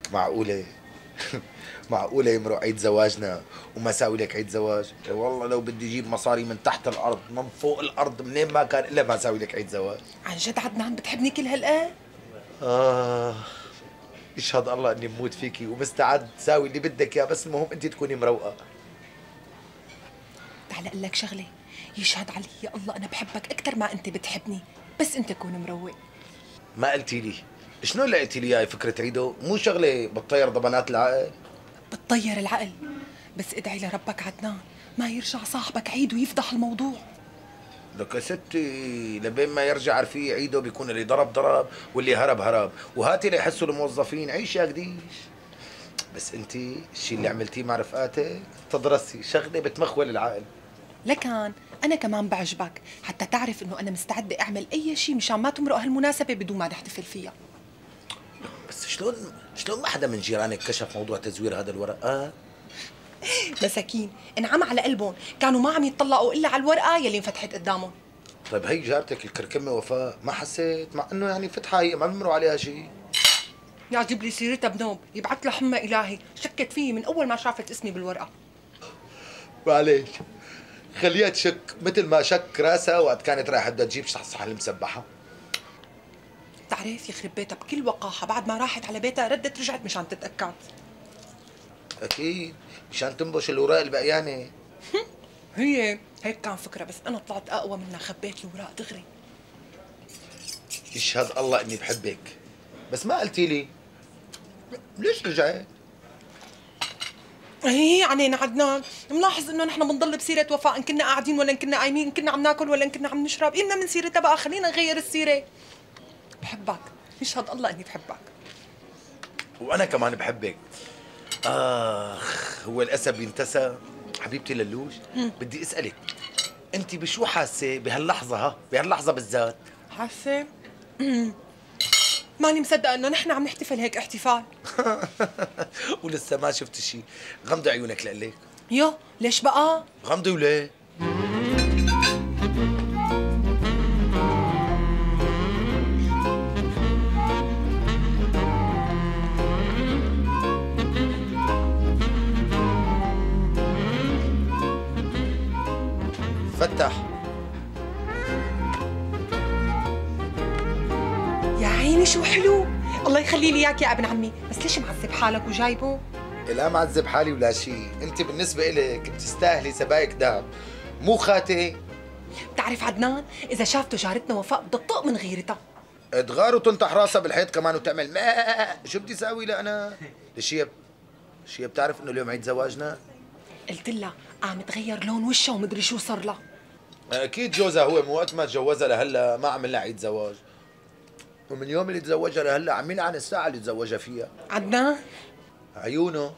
معقولة؟ معقولة يمرق عيد زواجنا وما ساوي لك عيد زواج؟ إيه والله لو بدي اجيب مصاري من تحت الارض من فوق الارض منين ما كان الا ما ساوي لك عيد زواج. عن جد عدنان بتحبني كل هالقد؟ آه، يشهد الله اني بموت فيكي ومستعد ساوي اللي بدك اياه، بس المهم انت تكوني مروقة. تعال اقول لك شغله، يشهد علي يا الله انا بحبك اكثر ما انت بتحبني، بس انت كون مروق. ما قلتي لي شلون لقيتي لي اياها فكرة عيده؟ مو شغلة بتطير ضبانات العقل؟ بتطير العقل، بس ادعي لربك عدنان ما يرجع صاحبك عيد ويفضح الموضوع. لك يا ستي لبين ما يرجع رفيق عيده بيكون اللي ضرب ضرب واللي هرب هرب، وهاتي ليحسوا الموظفين عيش يا قديش. بس انت الشيء اللي عملتيه مع رفقاتك تدرسي شغله بتمخول العقل. لكان انا كمان بعجبك، حتى تعرف انه انا مستعده اعمل اي شيء مشان ما تمرق هالمناسبه بدون ما نحتفل فيها. بس شلون ما حدا من جيرانك كشف موضوع تزوير هذا الورق؟ مساكين انعم على قلبهم، كانوا ما عم يطلقوا الا على الورقه يلي انفتحت قدامهم. طيب هي جارتك الكركمه وفاء ما حسيت مع انه يعني فتحه هي ما بمروا عليها شيء؟ يعجب لي سيرتها بنوب، يبعث لها حمى الهي، شكت فيي من اول ما شافت اسمي بالورقه. معلش خليها تشك مثل ما شك راسها وقت كانت رايحه بدها تجيب صحصحه المسبحه. بتعرف يخرب بيتها بكل وقاحه، بعد ما راحت على بيتها ردت رجعت مشان تتاكد. اكيد مشان تنبش الاوراق البقيانه. هي هيك كان فكره، بس انا طلعت اقوى منها، خبيت الاوراق دغري. يشهد الله اني بحبك، بس ما قلتي لي ليش رجعت؟ هي علينا عدنان، ملاحظ انه نحن بنضل بسيره وفاء، ان كنا قاعدين ولا ان كنا قايمين، ان كنا عم ناكل ولا ان كنا عم نشرب، إلنا من سيرتها بقى، خلينا نغير السيره. بحبك، يشهد الله اني بحبك. وانا كمان بحبك. هو الاسد ينتسى. حبيبتي للوش، بدي اسالك انت بشو حاسه بهاللحظه بهاللحظه بالذات؟ حاسه ماني مصدقه انه نحن عم نحتفل هيك احتفال. ولسه ما شفت شيء. غمضي عيونك لقلك. يو ليش بقى؟ غمضي وليه؟ فتح. يا عيني شو حلو، الله يخلي لي اياك يا ابن عمي، بس ليش معذب حالك وجايبه؟ لا معذب حالي ولا شيء، انت بالنسبه إلك بتستاهلي سبايك دهب مو خاتي. بتعرف عدنان اذا شافته جارتنا وفاء بدها تطق من غيرتها. تغار وتنطح راسها بالحيط كمان وتعمل ما شو بدي اسوي لا انا؟ الشيب بتعرف انه اليوم عيد زواجنا؟ قلت لها قام تغير لون وشها ومدري شو صار لها. اكيد جوزها هو من وقت ما تجوزها لهلا ما عمل لها عيد زواج، ومن يوم اللي تزوجها لهلا عم يلعن الساعه اللي تزوجها فيها. عدنان عيونه.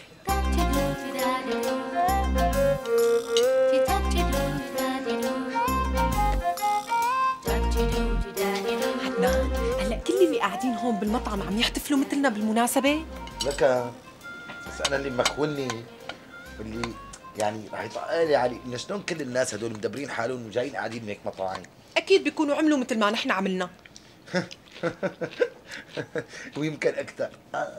عدنان هلا كل اللي قاعدين هون بالمطعم عم يحتفلوا مثلنا بالمناسبة؟ لك بس انا اللي مخولني واللي يعني رح يطق لي علي انه شلون كل الناس هدول مدبرين حالهم وجايين قاعدين بهيك مطاعم. أكيد بيكونوا عملوا مثل ما نحن عملنا. ويمكن اكثر.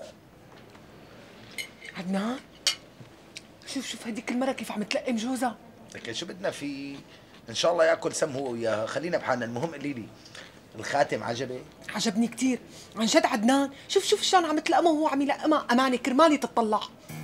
عدنان شوف هديك المرة كيف عم تلقم جوزها. لكن شو بدنا فيه؟ ان شاء الله ياكل سم هو وياها، خلينا بحالنا. المهم قولي لي الخاتم عجبك؟ عجبني كثير عن جد عدنان، شوف شلون عم تلقمها وهو عم يلقمها، أمانة كرمالي تطلع.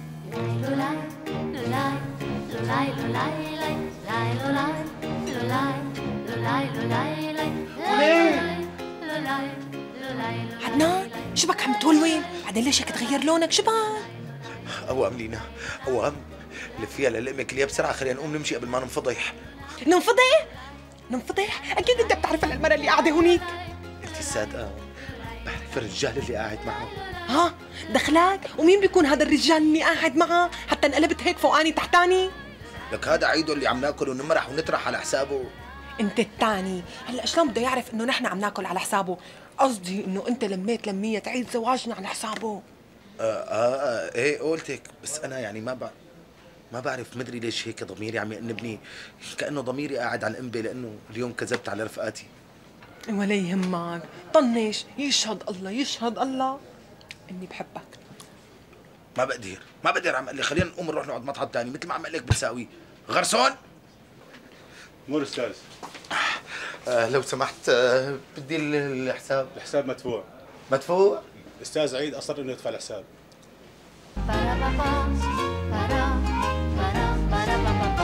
عدنان شبك عم تولوين؟ بعدين ليش هيك تغير لونك؟ شبان؟ اوام لينا اوام. لفيها للقمك ليها بسرعه، خلينا نقوم نمشي قبل ما ننفضح. ننفضح؟ ننفضح؟ أكيد أنت بتعرف هالمرة اللي قاعدة هونيك. انت الصادقه بعرف الرجال اللي قاعد معه. ها دخلك؟ ومين بيكون هذا الرجال اللي قاعد معها حتى انقلبت هيك فوقاني تحتاني؟ لك هذا عيده اللي عم ناكل ونمرح ونطرح على حسابه. انت الثاني، هلا شلون بده يعرف انه نحن عم ناكل على حسابه؟ قصدي انه انت لميت لمية عيد زواجنا على حسابه. ايه قولتك، بس انا يعني ما بعرف، مدري ليش هيك ضميري عم يأنبني، كأنه ضميري قاعد على القنبة لأنه اليوم كذبت على رفقاتي. ولا يهمك، طنش، يشهد الله يشهد الله اني بحبك. ما بقدر عم قال لي خلينا نقوم نروح نقعد مطعم ثاني مثل ما عم قال لك بتساوي. غرسون مو الاستاذ. لو سمحت بدي الحساب. الحساب مدفوع. مدفوع؟ الاستاذ عيد اصر انه يدفع الحساب.